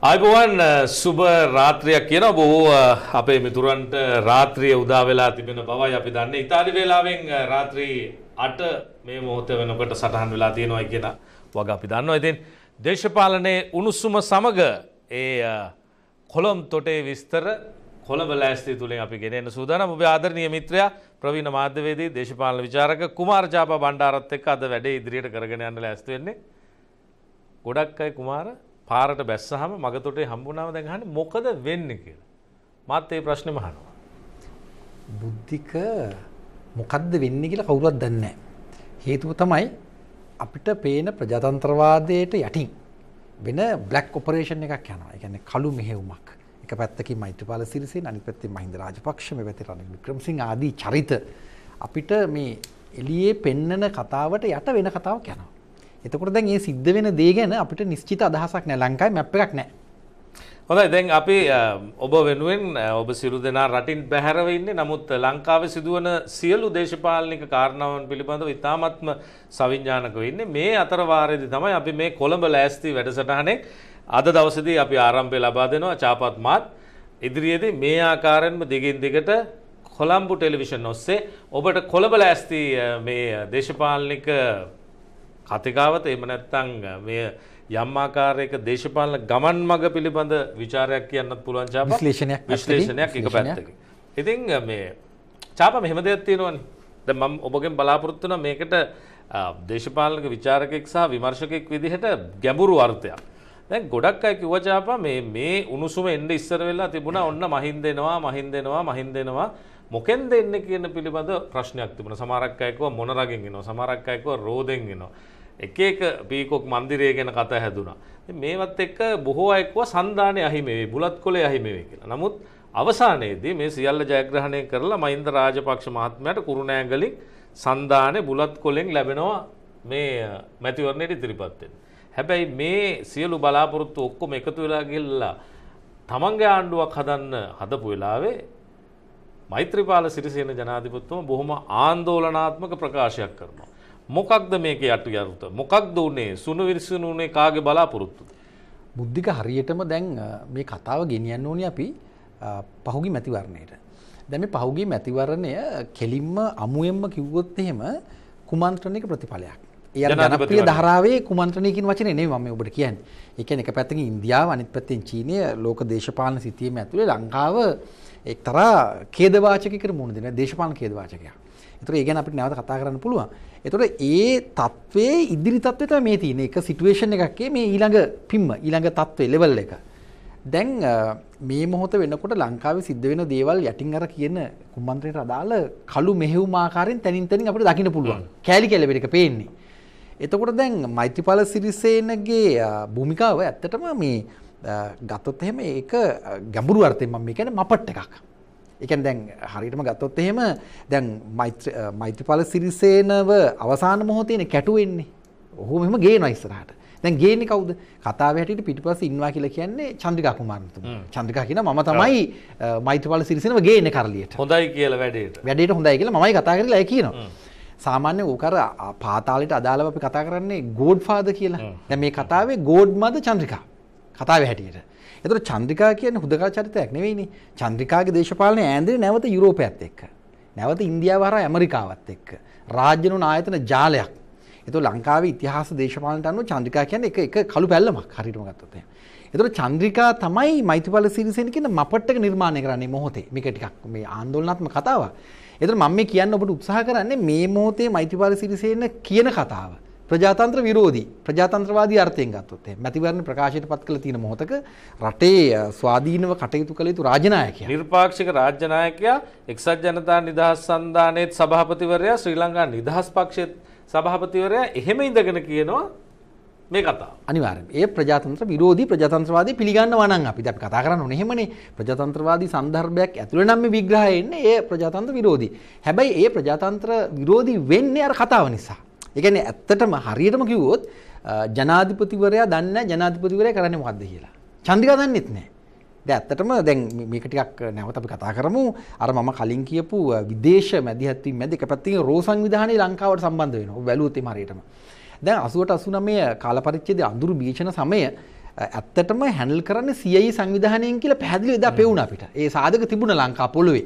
ආයුබෝවන් සුබ රාත්‍රියක් කියන බොහෝ අපේ මිතුරන්ට රාත්‍රිය උදා වෙලා තිබෙන බවයි අපි දන්නේ. ඉතාලි වේලාවෙන් රාත්‍රී 8 මේ මොහොත වෙනකොට සටහන් වෙලා තියෙනවා කියන වග අපි දන්නවා. ඉතින් දේශපාලනයේ උණුසුම සමග ඒ කොළඹ තොටේ විස්තර කොළඹ ලෑස්තිය තුලින් අපි ගෙනෙන්න සූදානම්. ඔබේ ආදරණීය මිත්‍රයා ප්‍රවීණ මාධ්‍යවේදී දේශපාලන විචාරක කුමාර ජාපා බණ්ඩාරත් එක්ක අද වැඩේ ඉදිරියට කරගෙන යන්න ලෑස්ති වෙන්නේ. ගොඩක් අය කුමාර පාරට බැස්සහම මගතොටේ හම්බුනාම දැන් අහන්නේ මොකද වෙන්නේ කියලා. මාත් ඒ ප්‍රශ්නේම අහනවා. බුද්ධික මොකද්ද වෙන්නේ කියලා කවුරුවත් දන්නේ නැහැ. හේතුව තමයි අපිට පේන ප්‍රජාතන්ත්‍රවාදයට යටින් වෙන බ්ලැක් ඔපරේෂන් එකක් යනවා. ඒ කියන්නේ කළු මෙහෙයුමක්. එක පැත්තකින් මෛත්‍රීපාල සිරිසේන අනිත් පැත්තෙන් මහින්ද රාජපක්ෂ මේ පැත්තේ රනිල් වික්‍රමසිංහ ආදී චරිත අපිට මේ එළියේ පෙන්නන කතාවට යට වෙන කතාවක් යනවා. එතකොට දැන් මේ සිද්ධ වෙන දේ ගැන අපිට නිශ්චිත අදහසක් නැහැ. ලංකාවේ මැප් එකක් නැහැ. හොඳයි දැන් අපි ඔබ වෙනුවෙන් ඔබ සියලු දෙනා රටින් බැහැරව ඉන්නේ. නමුත් ලංකාවේ සිදුවන සියලු දේශපාලනික කාරණාවන් පිළිබඳව ඉතාමත්ම සවිඥානිකව ඉන්නේ. මේ අතර වාරයේදී තමයි අපි මේ කොළඹ ලෑස්ති වැඩසටහනේ අද දවසේදී අපි ආරම්භය ලබා දෙනවා. චාපත් මාත් ඉදිරියේදී මේ ආකාරයෙන්ම දිගින් දිගට කොළඹ ටෙලිවිෂන් ඔස්සේ ඔබට කොළඹ ලෑස්ති මේ දේශපාලනික කතිකාවත එහෙම නැත්නම් මේ යම් ආකාරයක දේශපාලන ගමන් මඟ පිළිබඳ විචාරයක් කියන්නත් පුළුවන් චාපා. විශ්ලේෂණයක් එක පැත්තකින්. ඉතින් මේ චාපා මෙහෙම දෙයක් තියෙනවනේ. දැන් මම ඔබගෙන් බලාපොරොත්තු වෙනවා මේකට දේශපාලනික විචාරකෙක් සහ විමර්ශකෙක් විදිහට ගැඹුරු අර්ථයක්. දැන් ගොඩක් අය කිව්වා චාපා මේ උණුසුම එන්නේ ඉස්සර වෙලා තිබුණා ඔන්න මහින්ද එනවා මොකෙන්ද එන්නේ කියන පිළිබඳ ප්‍රශ්නයක් තිබුණා. සමහරක් අය කිව්වා මොන රගෙන් එනවා, සමහරක් අය කිව්වා රෝදෙන් එනවා. එක පීකොක් මන්දිරය ගැන කතා හැදුනා. මේවත් එක්ක බොහෝ අය කිව්වා සන්දානේ අහිමි වෙයි, බුලත් කොලේ අහිමි වෙයි කියලා. නමුත් අවසානයේදී මේ සියල්ල ජයග්‍රහණය කරලා මහින්ද රාජපක්ෂ මහත්මයාට කුරුණෑගලින් සන්දානේ බුලත් කොලෙන් ලැබෙනවා මේ මැතිවරණයට ඉදිරිපත් වෙන්න. හැබැයි මේ සියලු බලාපොරොත්තු ඔක්කොම එකතු වෙලා ගිහලා තමන්ගේ ආණ්ඩුවක් හදන්න හදපු වෙලාවේ මෛත්‍රීපාල සිරිසේන ජනාධිපතිතුමා බොහොම ආందోලනාත්මක ප්‍රකාශයක් කරනවා. මොකක්ද මේකේ යටියරුත? මොකක්ද උනේ? සුණු විසුණු උනේ කාගේ බලාපොරොත්තුද? බුද්ධික හරියටම දැන් මේ කතාව ගෙනියන්න ඕනේ අපි පහුගිය මැතිවරණයට. දැන් මේ පහුගිය මැතිවරණය කෙලින්ම අමුයෙන්ම කිව්වොත් එහෙම කුමන්ත්‍රණයක ප්‍රතිඵලයක්. ඒ අර ජනප්‍රිය ධාරාවේ කුමන්ත්‍රණය කියන වචනේ නෙමෙයි මම ඔබට කියන්නේ. ඒ කියන්නේ එක පැත්තකින් ඉන්දියාව අනිත් පැත්තෙන් චීනය ලෝක දේශපාලන සිතියම ඇතුලේ ලංකාව එක්තරා ඛේදවාචකයකට මුහුණ දෙන දේශපාලන ඛේදවාචකයක්. ඒතර ඒ ගැන අපිට නැවත කතා කරන්න පුළුවන්. ඒතර ඒ තත්වයේ ඉදිරි තත්වය තමයි මේ තියෙන්නේ. එක සිටුේෂන් එකක් මේ ඊළඟ පිම්ම ඊළඟ තත්වයේ ලෙවල් එක. දැන් මේ මොහොත වෙනකොට ලංකාවේ සිද්ධ වෙන දේවල් යටින් අර කියන කුමන්ත්‍රණයට අදාළ කළු මෙහෙයුම් ආකාරයෙන් තනින් තනින් අපිට දකින්න පුළුවන්. කෑලි කැලෙබෙට එක පේන්නේ. එතකොට දැන් මෛත්‍රීපාල සිරිසේනගේ භූමිකාව ඇත්තටම මේ ගත්තොත් එහෙම ඒක ගැඹුරු අර්ථයෙන් මම කියන්නේ මපට් එකක්. ඒ කියන්නේ දැන් හරියටම ගත්තොත් එහෙම දැන් මෛත්‍රීපාල සිරිසේනව අවසාන මොහොතේනේ කැටුවෙන්නේ. ඔහු මෙහෙම ගේනවා ඉස්සරහට. දැන් ගේන්නේ කවුද? කතාවේ හැටියට පිටිපස්සේ ඉන්නවා කියලා කියන්නේ චන්ද්‍රිකා කුමාරතුමා. චන්ද්‍රිකා කියනවා මම තමයි මෛත්‍රීපාල සිරිසේනව ගේන්නේ කරලියට. හොඳයි කියලා වැඩේට හොඳයි කියලා මමයි කතා කරලා ඒ කියනවා. සාමාන්‍ය ඕක අර පාතාලයට අදාළව අපි කතා කරන්නේ ගෝඩ් ෆාදර් කියලා. දැන් මේ කතාවේ ගෝඩ් මද චන්ද්‍රිකා. කතාවේ හැටියට. එතකොට චන්ද්‍රිකා කියන්නේ හුදකලා චරිතයක් නෙවෙයිනේ. චන්ද්‍රිකාගේ දේශපාලනය ඈඳෙන්නේ නැවත යුරෝපයත් එක්ක. නැවත ඉන්දියාව හරහා ඇමරිකාවත් එක්ක. රාජ්‍යනුන ආයතන ජාලයක්. එතකොට ලංකාවේ ඉතිහාස දේශපාලනට අනුව චන්ද්‍රිකා කියන්නේ එක කළු පැල්ලමක් හරියටම ගත්තොත් එහෙම. එතකොට චන්ද්‍රිකා තමයි මෛත්‍රීපාල සිරිසේන කියන මපට් එක නිර්මාණය කරන්නේ මොහොතේ. මේක ටිකක් මේ ආందోලනාත්මක කතාවක්. එතකොට මම මේ කියන්න ඔබට උත්සාහ කරන්නේ මේ මොහොතේ මෛත්‍රීපාල සිරිසේන කියන කතාව ප්‍රජාතන්ත්‍ර විරෝධී ප්‍රජාතන්ත්‍රවාදී අර්ථයෙන් ගත්තොත් එහෙනම් මැතිවරණ ප්‍රකාශයට පත් කළ තියෙන මොහොතක රටේ ස්වාධීනව කටයුතු කළ යුතු රාජනායකයා නිර්පාක්ෂික රාජ්‍ය නායකයා එක්සත් ජනතා නිදහස් සන්ධානයේ සභාපතිවරයා ශ්‍රී ලංකා නිදහස් පක්ෂයේ සභාපතිවරයා එහෙම ඉඳගෙන කියනවා මේ කතාව. අනිවාර්යයෙන් ඒ ප්‍රජාතන්ත්‍ර විරෝධී ප්‍රජාතන්ත්‍රවාදී පිළිගන්නවා නම් අපි කතා කරන්න ඕනේ එහෙමනේ. ප්‍රජාතන්ත්‍රවාදී සන්දර්භයක් ඇතුළේ නම් මේ විග්‍රහය එන්නේ ඒ ප්‍රජාතන්ත්‍ර විරෝධී. හැබැයි ඒ ප්‍රජාතන්ත්‍ර විරෝධී වෙන්නේ අර කතාව නිසා. ඒ කියන්නේ ඇත්තටම හරියටම කිව්වොත් ජනාධිපතිවරයා දන්නේ නැහැ ජනාධිපතිවරයා කරන්නේ මොකද්ද කියලා. චන්ද්‍රිකා දන්නෙත් නැහැ. දැන් ඇත්තටම දැන් මේක ටිකක් නැවත අපි කතා කරමු. අර මම කලින් කියපු විදේශ මැදිහත් වීම මැද එක පැත්තකින් රෝ සංවිධානයේ ලංකාවට සම්බන්ධ වෙනවා. ඔබ බැලුවොත් එම හරියටම. දැන් 88 89 කාල පරිච්ඡේදයේ අඳුරු බීජන සමය ඇත්තටම හැන්ඩල් කරන්නේ CIA සංවිධානයෙන් කියලා පැහැදිලිව එදා පෙවුණා අපිට. ඒ සාධක තිබුණ ලංකා පොළොවේ.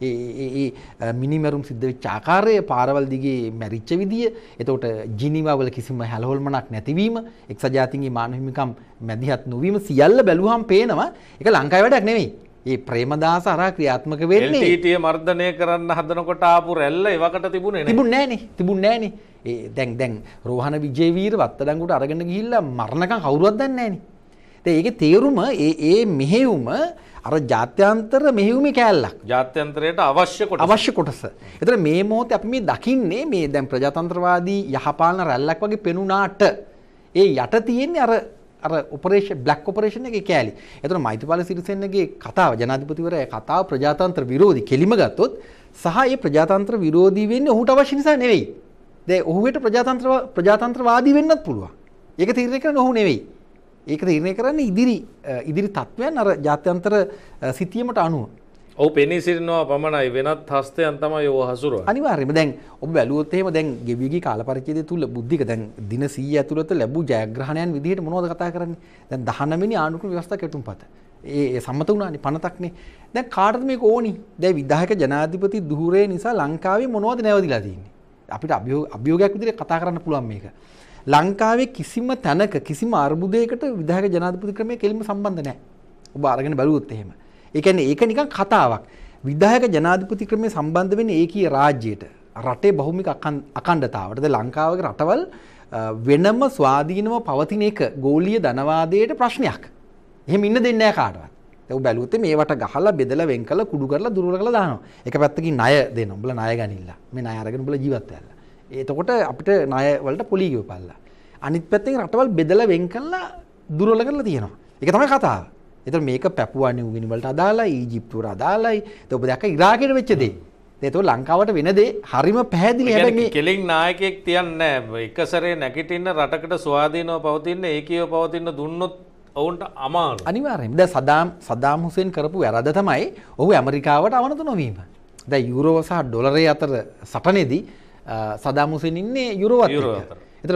ඒ මිනිමරුම් සිද්ධ වෙච්ච ආකාරය, පාරවල් දිගේ මැරිච්ච විදිය, එතකොට ජිනීවා වල කිසිම හැලහොල්මනක් නැතිවීම, එක්සත් ජාතීන්ගේ මානව හිමිකම් මැදිහත් නොවීම සියල්ල බැලුවහම පේනවා ඒක ලංකාවේ වැඩක් නෙවෙයි. ඒ ප්‍රේමදාස අරා ක්‍රියාත්මක වෙන්නේ LTT මර්ධනය කරන්න හදනකොට ආපු රැල්ල එවකට තිබුණේ නැහැ. තිබුණේ නෑනේ. දැන් රෝහණ විජේවීර වත්තඩංගුට අරගෙන ගිහිල්ලා මරණකම් කවුරුවත් දන්නේ නෑනේ. දැන් ඒකේ තේරුම ඒ මෙහෙයුම අර ජාත්‍යන්තර මෙහෙයුමේ කෑල්ලක්. ජාත්‍යන්තරයට අවශ්‍ය කොටස. ඒතර මේ මොහොතේ අපි මේ දකින්නේ මේ දැන් ප්‍රජාතන්ත්‍රවාදී යහපාලන රැල්ලක් වගේ පෙනුනාට ඒ යට තියෙන්නේ අර ඔපරේෂන් බ්ලැක් ඔපරේෂන් එකේ කෑලි. ඒතර මෛත්‍රීපාල සිරිසේනගේ කතාව ජනාධිපතිවරයා කතාව ප්‍රජාතන්ත්‍ර විරෝධී කෙලිම ගත්තොත් සහ ඒ ප්‍රජාතන්ත්‍ර විරෝධී වෙන්නේ ඔහුට අවශ්‍ය නිසා නෙවෙයි. දැන් ඔහුට ප්‍රජාතන්ත්‍රවාදී වෙන්නත් පුළුවන්. ඒක තීරණය කරන්නේ ඔහු නෙවෙයි. ඒක තීරණය කරන්නේ ඉදිරි තත්වයන් අර ජාත්‍යන්තර සිතියමට අනුව. ඔව් පෙනී සිටිනවා පමණයි වෙනත් හස්තයන් තමයි ඔය හසුරුවන්නේ. අනිවාර්යයෙන්ම දැන් ඔබ බැලුවොත් එහෙම දැන් ගෙවිගී කාල පරිච්ඡේදය තුල බුද්ධික දැන් දින 100 ඇතුළත ලැබූ ජයග්‍රහණයන් විදිහට මොනවද කතා කරන්නේ? දැන් 19 වෙනි ආණ්ඩුක්‍රම ව්‍යවස්ථා කෙටුම්පත. ඒ සම්මත වුණානේ පනතක්නේ. දැන් කාටද මේක ඕනි? දැන් විධායක ජනාධිපති දුහුරේ නිසා ලංකාවේ මොනවද නැවදිලා තියෙන්නේ? අපිට අභියෝගයක් විදිහට කතා කරන්න පුළුවන් මේක. ලංකාවේ කිසිම තැනක කිසිම අර්බුදයකට විධායක ජනාධිපති ක්‍රමය කෙලින්ම සම්බන්ධ නැහැ. ඔබ අරගෙන බලුවොත් එහෙම. ඒ කියන්නේ ඒක නිකන් කතාවක්. විධායක ජනාධිපති ක්‍රමය සම්බන්ධ වෙන්නේ ඒකීය රාජ්‍යයට. රටේ බහුමික අඛණ්ඩතාවට. ද ලංකාවගේ රටවල් වෙනම ස්වාධීනව පවතින එක ගෝලීය ධනවාදයට ප්‍රශ්නයක්. එහෙම ඉන්න දෙන්නේ නැහැ කාටවත්. ඒක බැලුවොත් මේවට ගහලා බෙදලා වෙන් කරලා කුඩු කරලා දුර කරලා දානවා. එක පැත්තකින් ණය දෙනවා. උඹලා ණය ගනින්න. මේ ණය අරගෙන උඹලා ජීවත් වෙන්න. එතකොට අපිට ණය වලට පොලි ගෙවපල්ලා. අනිත් පැත්තෙන් රටවල් බෙදලා වෙන් කරලා දුර්වල කරලා තියෙනවා. ඒක තමයි කතාව. ඒතර මේක පැපුවා නිව්ගිනි වලට අදාළයි, ඊජිප්තුවට අදාළයි. ඒක ඔබ දැක්ක ඉරාකෙට වෙච්ච දේ. ඒක ලංකාවට වෙන දේ හරිම පැහැදිලි. හැබැයි මේ කෙලින් නායකයෙක් තියන්නේ නැහැ. එක සැරේ නැගිටින්න රටකට ස්වාධීනව පවතින ඒකීයව පවතින දුන්නොත් ඔවුන්ට අමාරුයි. අනිවාර්යයෙන්ම. දැන් සදාම් හුසේන් කරපු වැරද්ද තමයි ඔහු ඇමරිකාවට අවනත නොවීම. දැන් යුරෝව සහ ඩොලරේ අතර සටනේදී සදාම් හුසේන් ඉන්නේ යුරෝවත් එක්ක. ඒතර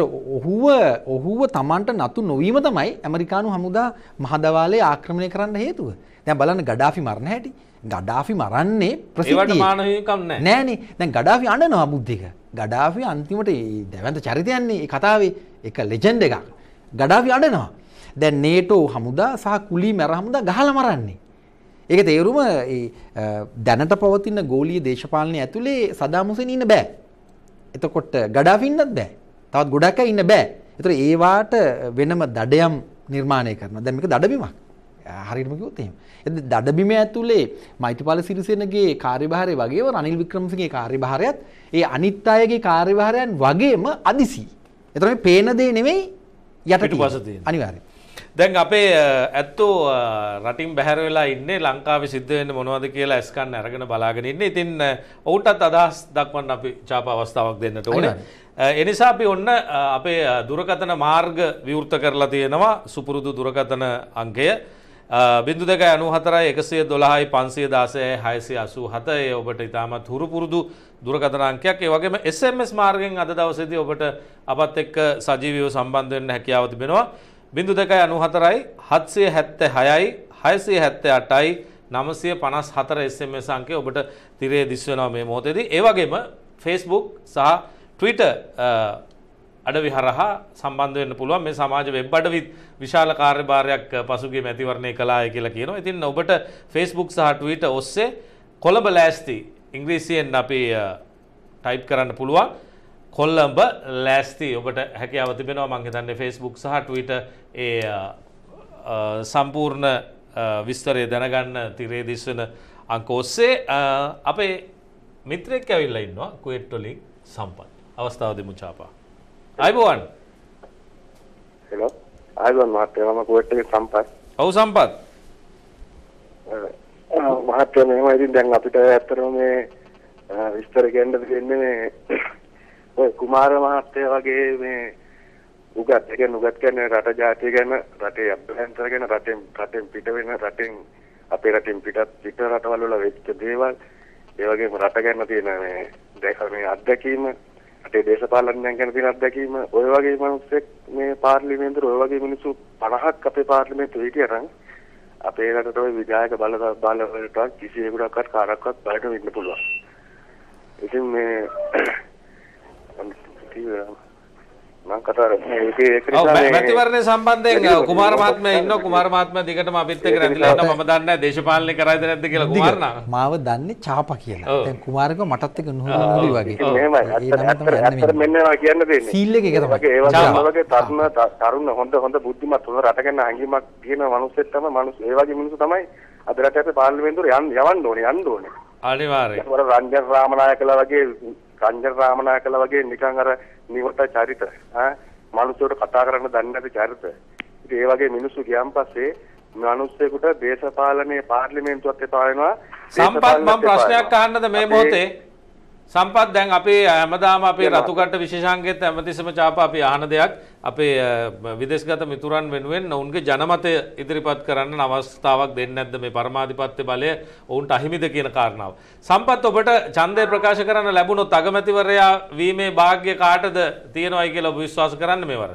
ඔහුව Tamanට නතු නොවීම තමයි ඇමරිකානු හමුදා මහදවාලේ ආක්‍රමණය කරන්න හේතුව. දැන් බලන්න ගඩාෆි මරණ හැටි. ගඩාෆි මරන්නේ ප්‍රසිද්ධිය. ඒවට මානවිකම් නැහැ. නෑනේ. දැන් ගඩාෆි අඬනවා බුද්ධික. ගඩාෆි අන්තිමට දැවැන්ත චරිතයන්නේ මේ කතාවේ එක ලෙජන්ඩ් එකක්. ගඩාෆි අඬනවා. දැන් නේටෝ හමුදා සහ කුලී මැර හමුදා ගහලා මරන්නේ. ඒක තේරුම දැනට පවතින ගෝලීය දේශපාලනය ඇතුලේ සදාම් හුසේන් ඉන්න බෑ. එතකොට ගඩාෆි ඉන්නත් බෑ. තවත් ගොඩක් අය ඉන්න බෑ. ඒතර ඒ වාට වෙනම දඩයම් නිර්මාණය කරනවා. දැන් මේක දඩබිමක්. හරියටම කිව්වොත් එහෙම. දඩබිම ඇතුලේ මෛත්‍රීපාල සිරිසේනගේ කාර්යභාරය වගේම රනිල් වික්‍රමසිංහගේ කාර්යභාරයත් ඒ අනිත් අයගේ කාර්යභාරයන් වගේම අදිසි. ඒතර මේ පේන දේ නෙමෙයි යටපිටපස තියෙන. අනිවාර්යයෙන්. දැන් අපේ ඇත්තෝ රටින් බැහැර වෙලා ඉන්නේ ලංකාවේ සිද්ධ වෙන්නේ මොනවද කියලා ස්කෑන් අරගෙන බලාගෙන ඉන්නේ. ඉතින් ඔවුන්ටත් අදහස් දක්වන්න අපි ඡාප අවස්ථාවක් දෙන්නට ඕනේ. ඒ නිසා අපි ඔන්න අපේ දුරකථන මාර්ග විවෘත කරලා තියෙනවා සුපුරුදු දුරකථන අංකය 0294 112 516 687. ඒ ඔබට ඉතාමත් හුරු පුරුදු දුරකථන අංකයක්. ඒ වගේම SMS මාර්ගයෙන් අද දවසේදී ඔබට අපත් එක්ක සජීවීව සම්බන්ධ වෙන්න හැකියාව තිබෙනවා. 0294 776 678යි 954 SMS අංකය ඔබට තිරේ දිස් වෙනවා මේ මොහොතේදී. ඒ වගේම Facebook සහ Twitter අඩවි හරහා සම්බන්ධ වෙන්න පුළුවන්. මේ සමාජ වෙබ් අඩවිත් විශාල කාර්යභාරයක් පසුගිය මැතිවරණය කළාය කියලා කියනවා. ඉතින් ඔබට Facebook සහ Twitter ඔස්සේ කොළඹ ලෑස්ති ඉංග්‍රීසියෙන් අපි ටයිප් කරන්න පුළුවන්. කොළඹ ලෑස්ති ඔබට හැකියාව තිබෙනවා. මම හිතන්නේ Facebook සහ Twitter ඒ සම්පූර්ණ විස්තරය දැනගන්න තිරේ දිස් වෙන අංක ඔස්සේ අපේ මිත්‍රෙක් ඇවිල්ලා ඉන්නවා කුවේට් වලින් සම්පත්. අවස්ථාව දෙමු ඡාපා. අයිබෝවන්. හෙලෝ. අයිබෝවන් මහත්තයා මම කුවේට් එකේ සම්පත්. ඔව් සම්පත්. මහත්තයා මෙහෙම ඉතින් දැන් අපිට ඇත්තටම මේ විස්තර කියන්න දෙන්නේ මේ ඔය කුමාර මහත්තයා වගේ මේ උගත් කියන්නේ රට ජාතිය ගැන රටේ අභ්‍යන්තර ගැන රටෙන් පිට වෙන රටෙන් අපේ රටෙන් පිට රටවල් වල වෙච්ච දේවල් ඒ වගේම රට ගැන තියෙන මේ අත්දැකීම රටේ දේශපාලනඥයන් ගැන තියෙන අත්දැකීම ඔය වගේ මිනිස්සෙක් මේ පාර්ලිමේන්තුවේ ඔය වගේ මිනිස්සු 50ක් අපේ පාර්ලිමේන්තුවේ හිටියනම් අපේ රටට ඔය විධායක බලවලට කිසියෙකුටවත් කාටවත් බලන්න වෙන්න පුළුවන්. ඉතින් මේ මම කතා කරන්නේ ඒක නිසා මේ මැතිවරණය සම්බන්ධයෙන් කුමාර මහත්මයා ඉන්නවා. කුමාර මහත්මයා දිගටම අපිත් එක්ක රැඳිලා ඉන්නවා. මම දන්නේ නැහැ දේශපාලනය කරයිද නැද්ද කියලා කුමාර නා. මාව දන්නේ චාපා කියලා. දැන් කුමාරක මටත් එක්ක නුහුරුයි වගේ. එහෙමයි. අත්තර මෙන්න මේවා කියන්න දෙන්නේ. සීල් එක තමයි. ඒ වගේ තරුණ හොඳ බුද්ධිමත් හොඳ රට ගැන හැඟීමක් තියෙන මිනිස්සෙක් තමයි ඒ වගේ මිනිස්සු තමයි අද රටේ අපේ පාර්ලිමේන්තුවට යන්න ඕනේ. අනිවාර්යයෙන්. රංජන් රාමනායකලා වගේ නිකන් අර නිවට චරිත මිනිස්සුන්ට කතා කරන්න දන්නේ නැති චරිත. ඉතින් ඒ වගේ මිනිස්සු ගියන් පස්සේ මිනිස්සුෙකුට දේශපාලනයේ පාර්ලිමේන්තුවත් එපා වෙනවා. සම්පත් මම ප්‍රශ්නයක් අහන්නද මේ මොහොතේ? සම්පත් දැන් අපේ හැමදාම අපේ රතුගඩ විශේෂාංගයේත් හැමතිස්සෙම චාපා අපි අහන දෙයක් අපේ විදේශගත මිතුරන් වෙනුවෙන් ඔවුන්ගේ ජනමතය ඉදිරිපත් කරන්න අවස්ථාවක් දෙන්නේ නැද්ද මේ පරමාධිපත්‍ය බලය ඔවුන්ට අහිමිද කියන කාරණාව. සම්පත් ඔබට ඡන්දය ප්‍රකාශ කරන්න ලැබුණොත් අගමැතිවරයා වීමේ වාග්ය කාටද තියෙනවයි කියලා ඔබ විශ්වාස කරන්න මේවර?